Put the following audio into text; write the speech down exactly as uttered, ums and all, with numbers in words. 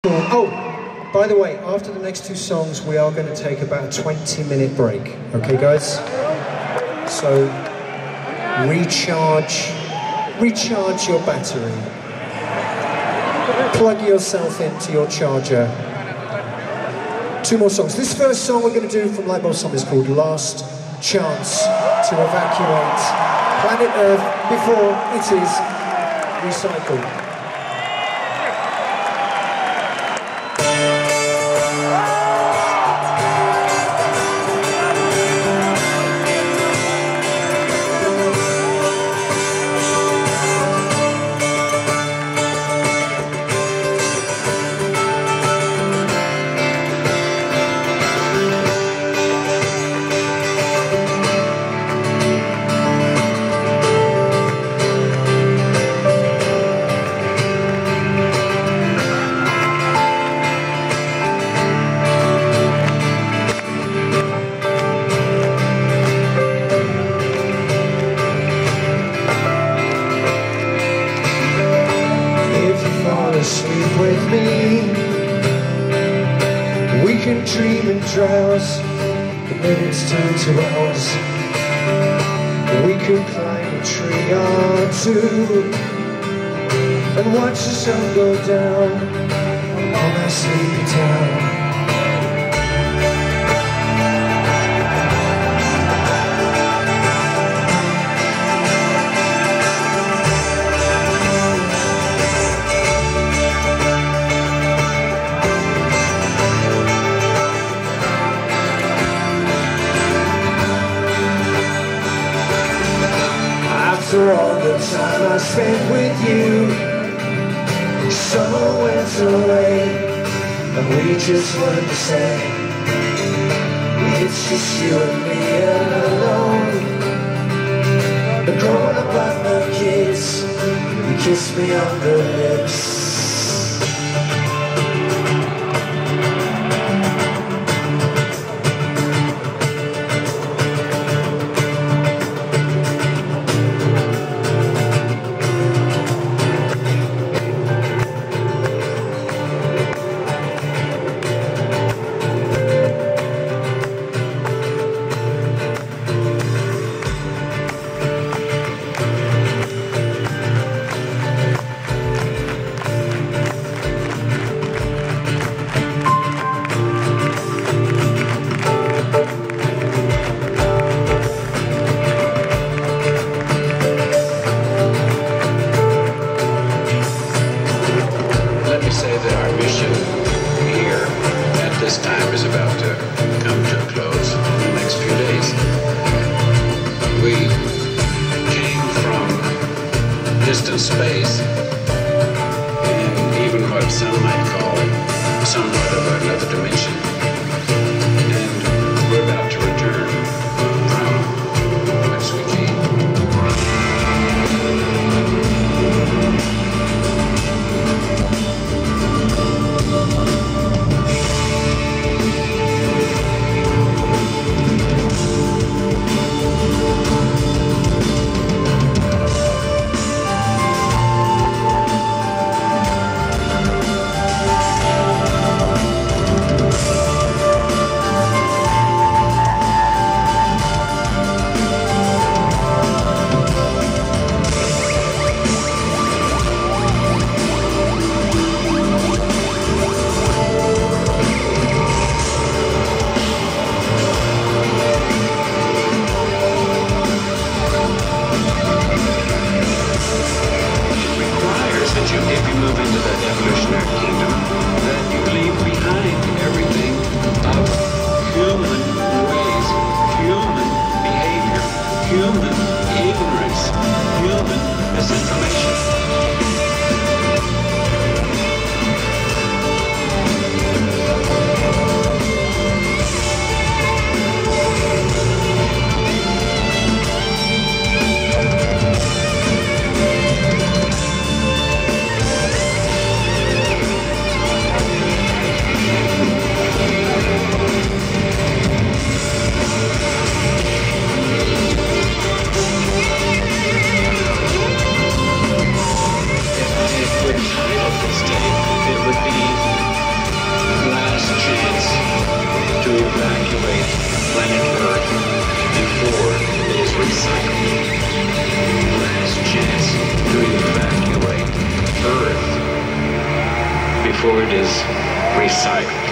Oh, by the way, after the next two songs, we are going to take about a twenty minute break. Okay, guys? So, recharge, recharge your battery. Plug yourself into your charger. Two more songs. This first song we're going to do from Lightbulb Summer is called Last Chance to Evacuate Planet Earth before it is recycled. Sleep with me. We can dream and drowse. The minutes turn to hours. We could climb a tree or two and watch the sun go down on our sleepy town. After all the time I spent with you, summer went away, and we just weren't the same. It's just you and me alone. The grown-up like my kids, you kiss me on the lips. This time is about to come to a close in the next few days. We came from distant space, and even what some might call somewhat of another dimension. And we're about to return from whence we came. before it is recycled.